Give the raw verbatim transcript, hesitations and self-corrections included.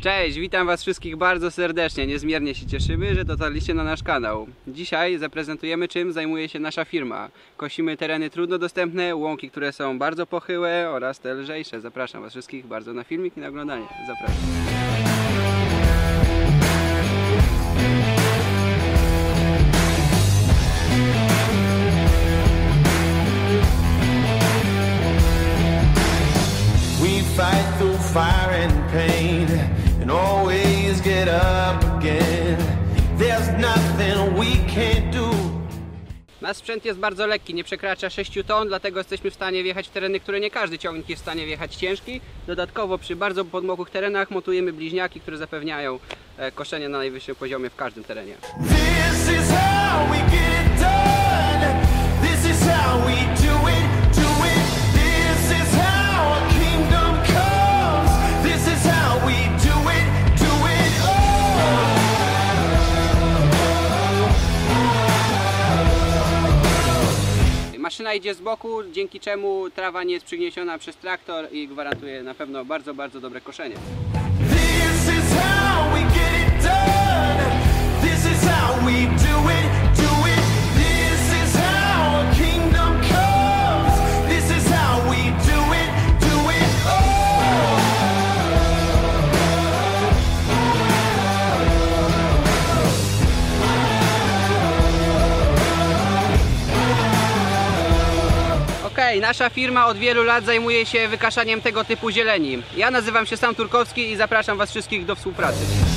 Cześć, witam was wszystkich bardzo serdecznie. Niezmiernie się cieszymy, że dotarliście na nasz kanał. Dzisiaj zaprezentujemy, czym zajmuje się nasza firma. Kosimy tereny trudno dostępne, łąki, które są bardzo pochyłe oraz te lżejsze. Zapraszam was wszystkich bardzo na filmik i na oglądanie. Zapraszam. Fight through fire and pain and always get up again. There's nothing we can't do. Nasz sprzęt jest bardzo lekki, nie przekracza sześciu ton, dlatego jesteśmy w stanie wjechać w tereny, które nie każdy ciągnik jest w stanie wjechać ciężki. Dodatkowo przy bardzo podmokłych terenach montujemy bliźniaki, które zapewniają koszenie na najwyższym poziomie w każdym terenie. This is how we get it done. This is how we do it, do it. This is how a kingdom comes. This is how we do it, do it. Oh. Maszyna idzie z boku, dzięki czemu trawa nie jest przygniesiona przez traktor i gwarantuje na pewno bardzo, bardzo dobre koszenie. This is how we get it done. This is how we do it, do it. This is how a kingdom comes. This is how we do it, do it. Oh. Okej, okay, nasza firma od wielu lat zajmuje się wykaszaniem tego typu zieleni. Ja nazywam się Sam Turkowski i zapraszam was wszystkich do współpracy.